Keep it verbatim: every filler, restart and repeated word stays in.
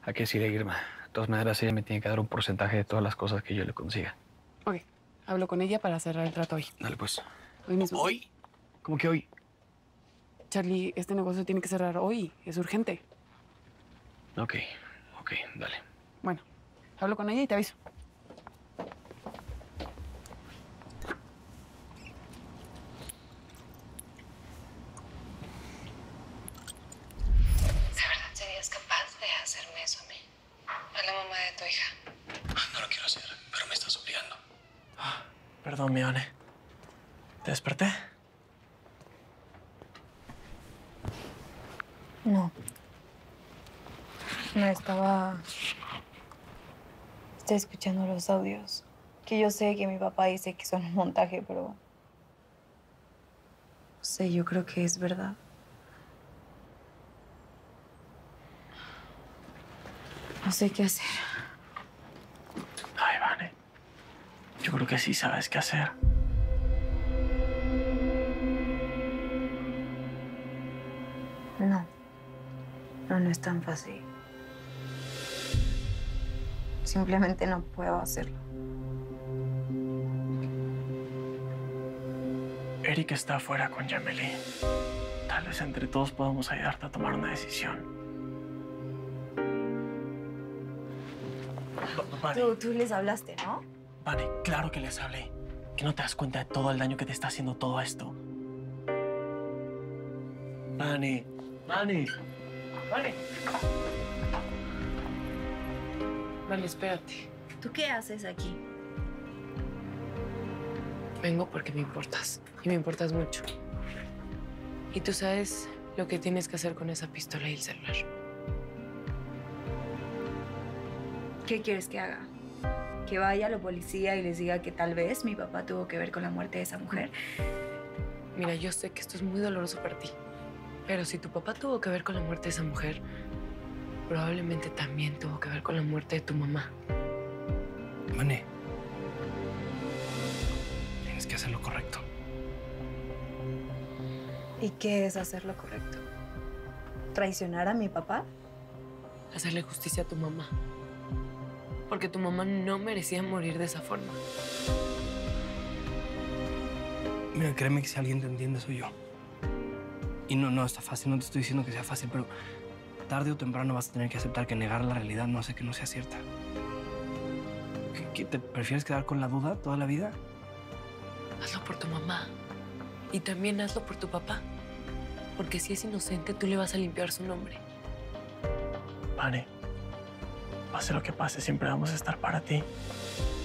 ¿A qué sí de Irma? De todas maneras, ella me tiene que dar un porcentaje de todas las cosas que yo le consiga. Ok, hablo con ella para cerrar el trato hoy. Dale, pues. Hoy mismo. ¿Hoy? ¿Cómo que hoy? Charlie, este negocio tiene que cerrar hoy. Es urgente. Ok, ok, dale. Bueno, hablo con ella y te aviso. ¿De verdad serías capaz de hacerme eso a mí? A la mamá de tu hija. No lo quiero hacer, pero me estás obligando. Ah, perdón, mi Vane. ¿Te desperté? No. No estaba... Estoy escuchando los audios. Que yo sé que mi papá dice que son un montaje, pero... No sé, yo creo que es verdad. No sé qué hacer. Ay, Vane. Yo creo que sí sabes qué hacer. No. No, no es tan fácil. Simplemente no puedo hacerlo. Eric está afuera con Yameli. Tal vez entre todos podamos ayudarte a tomar una decisión. Va- Vane, Tú, tú les hablaste, ¿no? Vane, claro que les hablé. Que no te das cuenta de todo el daño que te está haciendo todo esto. Vane, Vane, Vane. Vale, espérate. ¿Tú qué haces aquí? Vengo porque me importas. Y me importas mucho. Y tú sabes lo que tienes que hacer con esa pistola y el celular. ¿Qué quieres que haga? ¿Que vaya a la policía y les diga que tal vez mi papá tuvo que ver con la muerte de esa mujer? Mira, yo sé que esto es muy doloroso para ti. Pero si tu papá tuvo que ver con la muerte de esa mujer, probablemente también tuvo que ver con la muerte de tu mamá. Vane. Tienes que hacer lo correcto. ¿Y qué es hacer lo correcto? ¿Traicionar a mi papá? Hacerle justicia a tu mamá. Porque tu mamá no merecía morir de esa forma. Mira, créeme que si alguien te entiende soy yo. Y no, no está fácil, no te estoy diciendo que sea fácil, pero tarde o temprano vas a tener que aceptar que negar la realidad no hace que no sea cierta. ¿Qué, qué, te prefieres quedar con la duda toda la vida? Hazlo por tu mamá. Y también hazlo por tu papá. Porque si es inocente, tú le vas a limpiar su nombre. Vane, pase lo que pase, siempre vamos a estar para ti.